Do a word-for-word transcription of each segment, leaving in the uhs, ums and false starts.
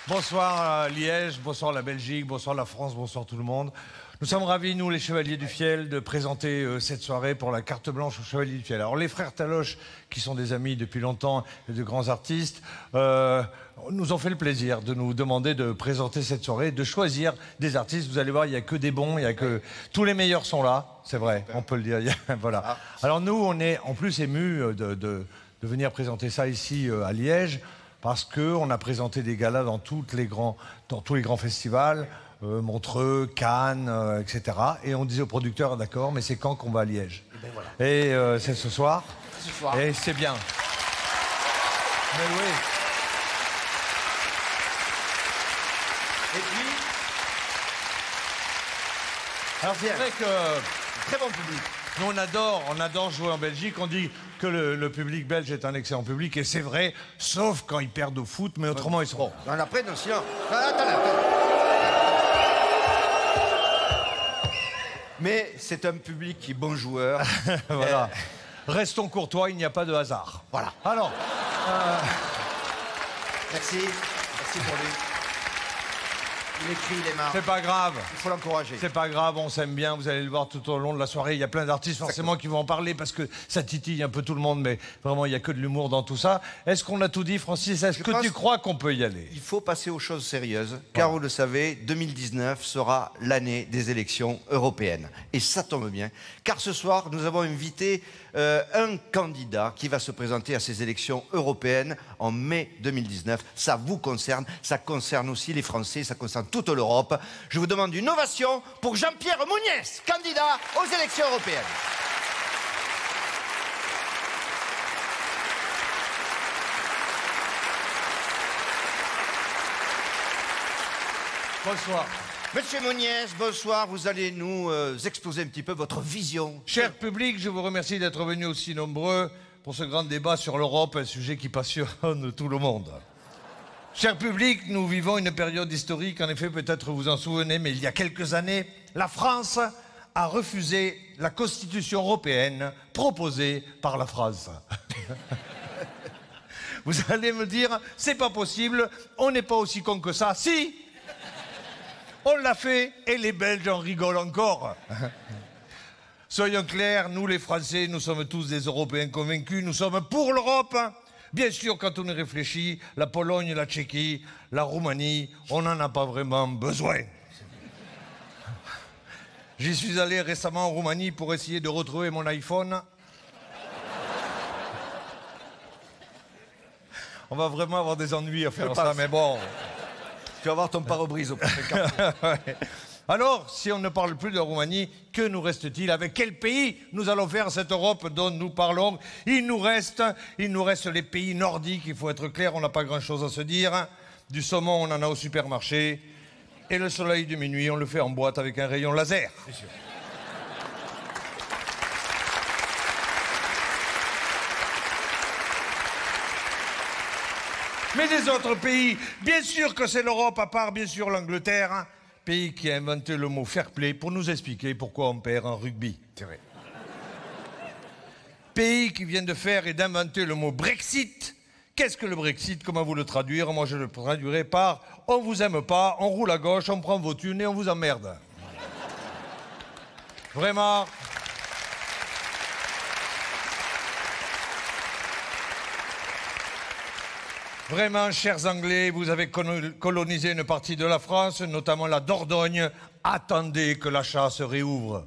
Bonsoir Liège, bonsoir la Belgique, bonsoir la France, bonsoir tout le monde. Nous sommes ravis, nous les Chevaliers du Fiel, de présenter euh, cette soirée pour la carte blanche aux Chevaliers du Fiel. Alors les frères Taloche, qui sont des amis depuis longtemps et de grands artistes, euh, nous ont fait le plaisir de nous demander de présenter cette soirée, de choisir des artistes. Vous allez voir, il n'y a que des bons, il y a que... Tous les meilleurs sont là, c'est vrai, on peut le dire. Voilà. Alors nous, on est en plus émus de, de, de venir présenter ça ici euh, à Liège, parce qu'on a présenté des galas dans, toutes les grands, dans tous les grands festivals, euh, Montreux, Cannes, euh, et cetera. Et on disait aux producteurs, d'accord, mais c'est quand qu'on va à Liège? Et, ben voilà. Et euh, c'est ce soir. Ce soir. Et c'est bien. Mais oui. Et puis... Alors c'est vrai que... Très bon public. Nous, on adore, on adore jouer en Belgique. On dit que le, le public belge est un excellent public. Et c'est vrai, sauf quand ils perdent au foot. Mais autrement, ouais. Ils sont... Bon, on après, non, sinon... Attends, attends. Mais c'est un public qui est bon joueur. Voilà. Euh... Restons courtois, il n'y a pas de hasard. Voilà. Alors... Euh... Merci. Merci pour lui. Il écrit, il est marre. C'est pas grave. Il faut l'encourager. C'est pas grave, on s'aime bien. Vous allez le voir tout au long de la soirée. Il y a plein d'artistes forcément qui vont en parler parce que ça titille un peu tout le monde, mais vraiment, il n'y a que de l'humour dans tout ça. Est-ce qu'on a tout dit, Francis? Est-ce que tu crois qu'on peut y aller? Il faut passer aux choses sérieuses, car vous le savez, deux mille dix-neuf sera l'année des élections européennes. Et ça tombe bien, car ce soir, nous avons invité euh, un candidat qui va se présenter à ces élections européennes en mai deux mille dix-neuf. Ça vous concerne, ça concerne aussi les Français, ça concerne toute l'Europe. Je vous demande une ovation pour Jean-Pierre Mouniès, candidat aux élections européennes. Bonsoir. Monsieur Mouniès, bonsoir. Vous allez nous euh, exposer un petit peu votre vision. Cher public, je vous remercie d'être venus aussi nombreux pour ce grand débat sur l'Europe, un sujet qui passionne tout le monde. Cher public, nous vivons une période historique. En effet, peut-être vous en souvenez, mais il y a quelques années, la France a refusé la Constitution européenne proposée par la France. Vous allez me dire, c'est pas possible, on n'est pas aussi con que ça. Si! On l'a fait et les Belges en rigolent encore. Soyons clairs, nous les Français, nous sommes tous des Européens convaincus, nous sommes pour l'Europe. Bien sûr, quand on y réfléchit, la Pologne, la Tchéquie, la Roumanie, on n'en a pas vraiment besoin. J'y suis allé récemment en Roumanie pour essayer de retrouver mon iPhone. On va vraiment avoir des ennuis à faire ça, mais bon... Tu vas voir ton pare-brise au prochain quart. Ouais. Alors, si on ne parle plus de Roumanie, que nous reste-t-il? Avec quel pays nous allons faire cette Europe dont nous parlons? Il nous reste, il nous reste les pays nordiques, il faut être clair, on n'a pas grand-chose à se dire. Du saumon, on en a au supermarché. Et le soleil de minuit, on le fait en boîte avec un rayon laser. Bien sûr. Mais les autres pays, bien sûr que c'est l'Europe, à part bien sûr l'Angleterre, hein, pays qui a inventé le mot fair play pour nous expliquer pourquoi on perd en rugby. C'est vrai. Pays qui vient de faire et d'inventer le mot Brexit. Qu'est-ce que le Brexit? Comment vous le traduire? Moi je le traduirai par on vous aime pas, on roule à gauche, on prend vos thunes et on vous emmerde. Vraiment. Vraiment, chers Anglais, vous avez colonisé une partie de la France, notamment la Dordogne. Attendez que la chasse se réouvre.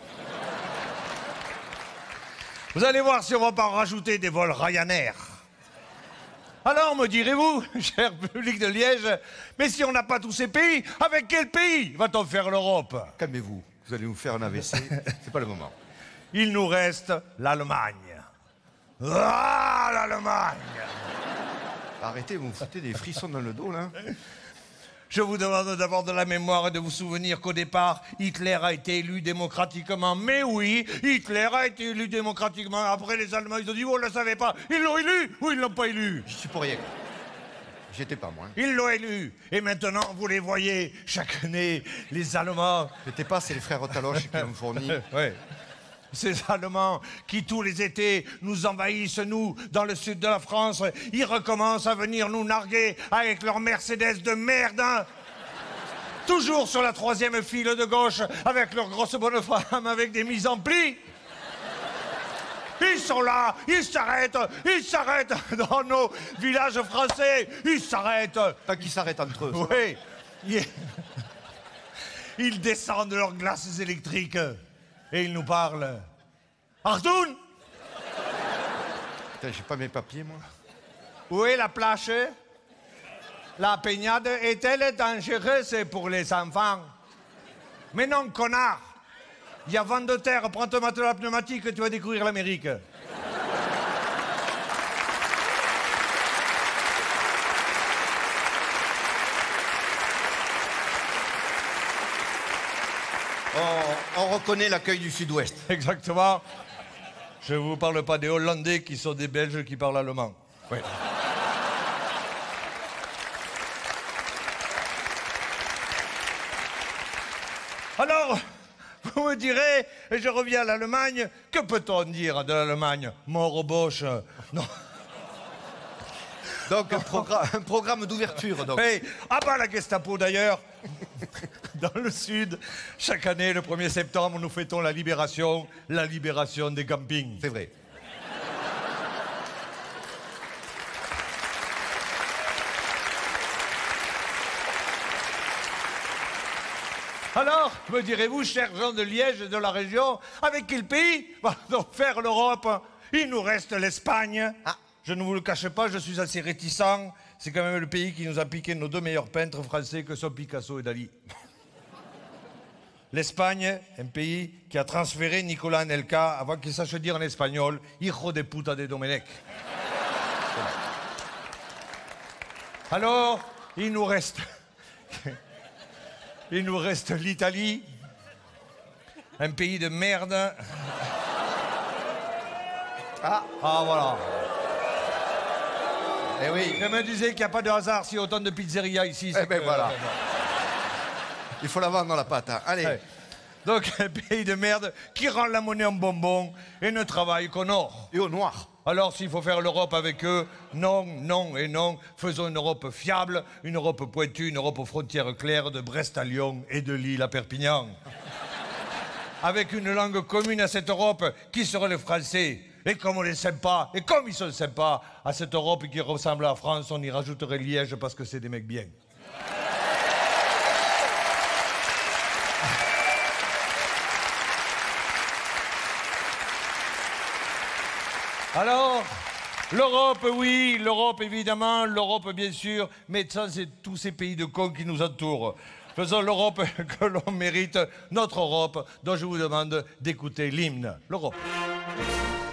Vous allez voir si on va pas rajouter des vols Ryanair. Alors, me direz-vous, cher public de Liège, mais si on n'a pas tous ces pays, avec quel pays va-t-on faire l'Europe? Calmez-vous, vous allez nous faire un A V C, c'est pas le moment. Il nous reste l'Allemagne. Ah, l'Allemagne! Arrêtez, vous me foutez des frissons dans le dos, là. Je vous demande d'avoir de la mémoire et de vous souvenir qu'au départ, Hitler a été élu démocratiquement. Mais oui, Hitler a été élu démocratiquement. Après, les Allemands, ils ont dit, oh, on ne le savait pas. Ils l'ont élu ou ils ne l'ont pas élu? Je suis pour rien. J'étais pas, moi. Ils l'ont élu. Et maintenant, vous les voyez, chaque année, les Allemands... J'étais pas, c'est les frères Taloche qui l'ont fourni. Ouais. Ces Allemands qui, tous les étés, nous envahissent, nous, dans le sud de la France, ils recommencent à venir nous narguer avec leur Mercedes de merde, hein. Toujours sur la troisième file de gauche, avec leurs grosses bonnes femmes, avec des mises en pli. Ils sont là, ils s'arrêtent, ils s'arrêtent dans nos villages français, ils s'arrêtent. Pas qu'ils s'arrêtent entre eux. Oui. Ils... ils descendent leurs glaces électriques et ils nous parlent. Ardoun! Putain, j'ai pas mes papiers, moi. Où est la plage? La baignade est-elle dangereuse pour les enfants? Mais non, connard! Il y a vent de terre, prends ton matelas pneumatique, tu vas découvrir l'Amérique. On, on reconnaît l'accueil du Sud-Ouest. Exactement. Je ne vous parle pas des Hollandais qui sont des Belges qui parlent allemand. Oui. Alors, vous me direz, et je reviens à l'Allemagne, que peut-on dire de l'Allemagne? Mort aux Boches. Non. Donc, un, progra un programme d'ouverture. Donc. Hey, ah bah la Gestapo d'ailleurs. Dans le Sud, chaque année, le premier septembre, nous fêtons la libération, la libération des campings. C'est vrai. Alors, me direz-vous, chers gens de Liège et de la région, avec quel pays va donc faire l'Europe? Il nous reste l'Espagne. Ah. Je ne vous le cache pas, je suis assez réticent. C'est quand même le pays qui nous a piqué nos deux meilleurs peintres français que sont Picasso et Dali. L'Espagne, un pays qui a transféré Nicolas Anelka avant qu'il sache dire en espagnol « Hijo de puta de Domenech ». Alors, il nous reste... il nous reste l'Italie, un pays de merde. Ah, ah voilà. Eh oui. Je me disais qu'il n'y a pas de hasard s'il y a autant de pizzerias ici. Eh ben que... voilà. Il faut la vendre dans la pâte. Hein. Allez. Ouais. Donc, un pays de merde qui rend la monnaie en bonbon et ne travaille qu'au nord. Et au noir. Alors, s'il faut faire l'Europe avec eux, non, non et non. Faisons une Europe fiable, une Europe pointue, une Europe aux frontières claires de Brest à Lyon et de Lille à Perpignan. Avec une langue commune à cette Europe, qui serait le français. Et comme on est sympa, et comme ils sont sympas, à cette Europe qui ressemble à la France, on y rajouterait Liège parce que c'est des mecs bien. Alors, l'Europe, oui, l'Europe évidemment, l'Europe bien sûr, mais ça c'est tous ces pays de cons qui nous entourent. Faisons l'Europe que l'on mérite, notre Europe, dont je vous demande d'écouter l'hymne. L'Europe.